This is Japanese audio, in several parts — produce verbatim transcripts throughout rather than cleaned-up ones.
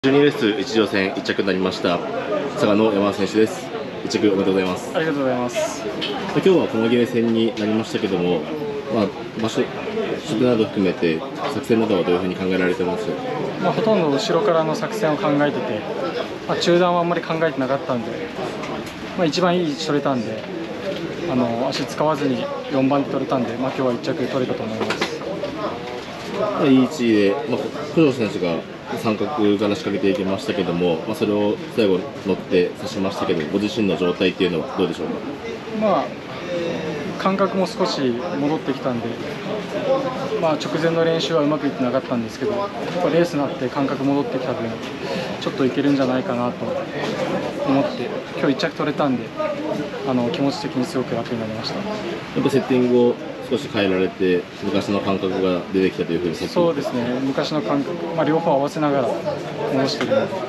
じゅうにレースいち乗戦いっ着になりました佐賀の山田選手です。いっ着おめでとうございます。 ありがとうございます。 今日は駒切れ戦になりましたけども、まあ、場所、初手など含めて作戦などはどういうふうに考えられてます？ まあ、ほとんど後ろからの作戦を考えてて、まあ、中段はあんまり考えてなかったんで、まあ、一番いい位置取れたんで、あの足使わずによんばんで取れたんで、まあ、今日はいっ着取れたと思います。 まあ、いい位置で、まあ、工藤選手が三角から仕掛けていきましたけども、まあ、それを最後乗って刺しましたけど、ご自身の状態っていうのはどうでしょうか？ まあ、感覚も少し戻ってきたんで、まあ、直前の練習はうまくいってなかったんですけど、やっぱレースになって感覚戻ってきた分、ちょっといけるんじゃないかなと思って、今日いっ着取れたんで、あの気持ち的にすごく楽になりました。 やっぱセッティングを少し変えられて、昔の感覚が出てきたというふうに、 そうですね、昔の感覚、まあ、両方合わせながら戻しているので、はい、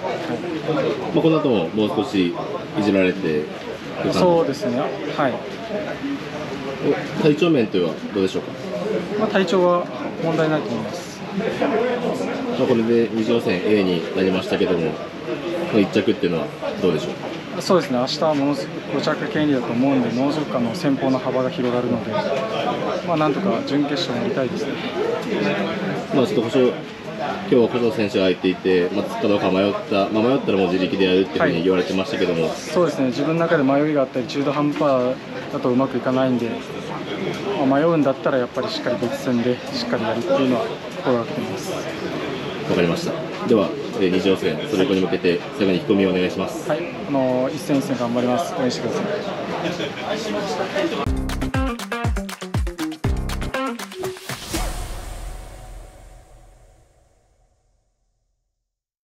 まあこの後ももう少しいじられて、 そうですね、はい。 体調面というのはどうでしょうか？ まあ、体調は問題ないと思います。 まあこれでに乗戦 エー になりましたけども、まあ、いっ着っていうのはどうでしょうか？ そうですね、明日はものすごくご着権利だと思うんで、ものすごくあの先方の幅が広がるので、まあ、なんとか準決勝になりたいですね。 まあ、ちょっと保証今日は小藤選手が空いていて、まあ、つくかどうか迷った、まあ、迷ったらもう自力でやるっていうふうに言われてましたけども、はい、 そうですね、自分の中で迷いがあったり、中途半端だとうまくいかないんで、まあ、迷うんだったらやっぱりしっかり別戦でしっかりやるっていうのは心がけています。 わかりました。では、えー、に乗戦、それ以降に向けて最後に意気込みをお願いします。 はい、あの一戦一戦頑張ります。応援してください。